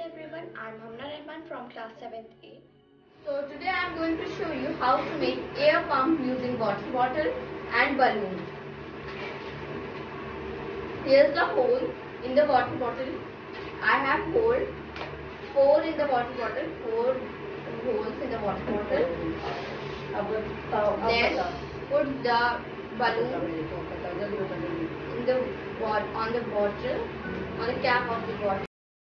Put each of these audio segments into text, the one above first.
everyone, I'm Hamna Rahman from class 7th A. So today I am going to show you how to make air pump using water bottle and balloon. Here's the hole in the water bottle. I have hole 4 in the water bottle, 4 holes in the water bottle. Then put the balloon in the on the bottle, on the cap of the bottle.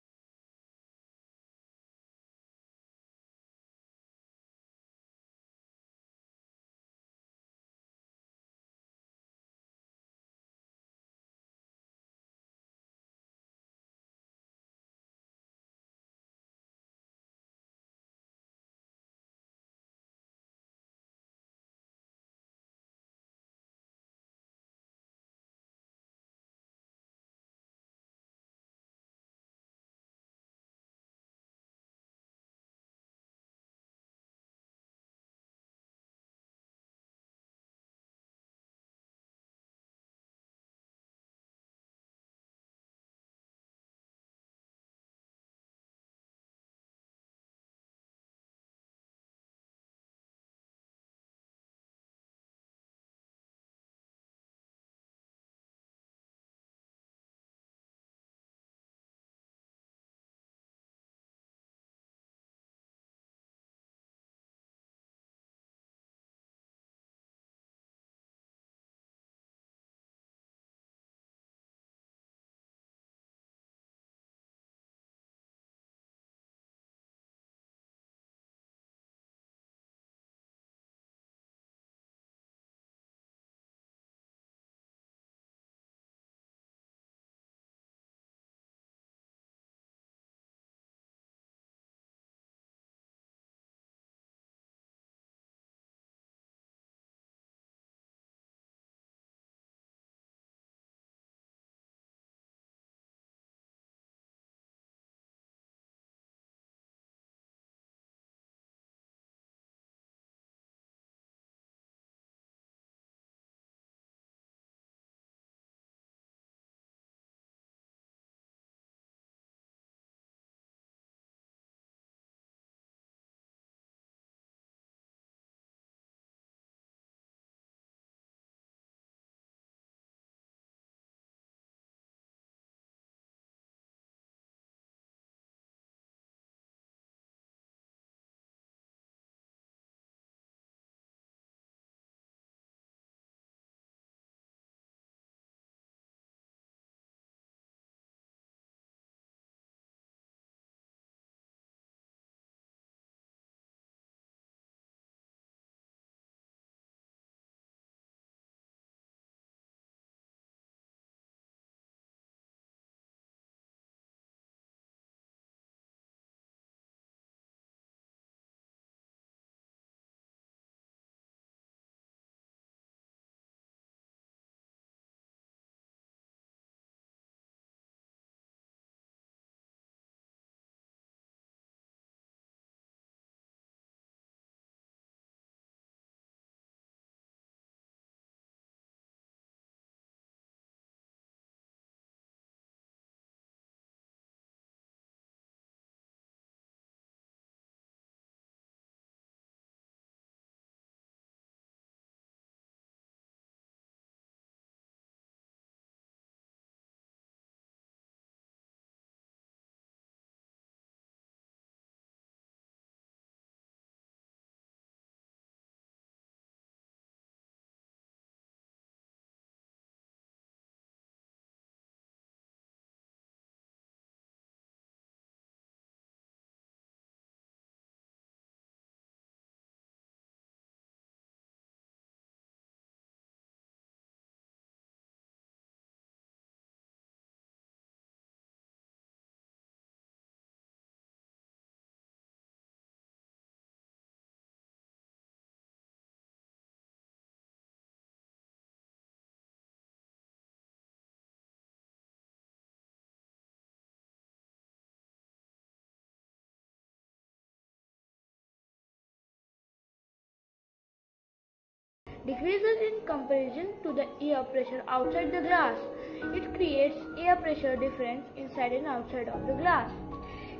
Decreases in comparison to the air pressure outside the glass. It creates air pressure difference inside and outside of the glass.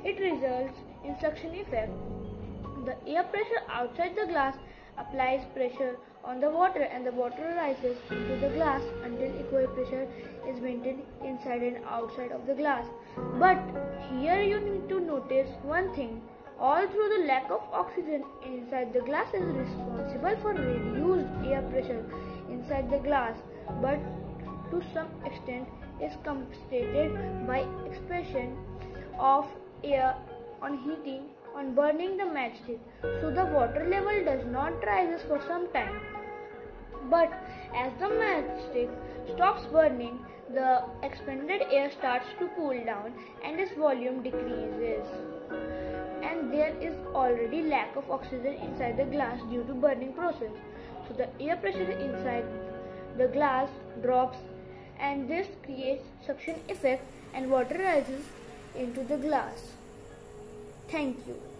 It results in suction effect. The air pressure outside the glass applies pressure on the water and the water rises into the glass until equal pressure is maintained inside and outside of the glass. But here you need to notice one thing. All through the lack of oxygen inside the glass is responsible for reduced air pressure inside the glass, but to some extent is compensated by expansion of air on heating on burning the matchstick, so the water level does not rise for some time. But as the matchstick stops burning, the expanded air starts to cool down and its volume decreases. And there is already lack of oxygen inside the glass due to burning process. So the air pressure inside the glass drops and this creates suction effect and water rises into the glass. Thank you.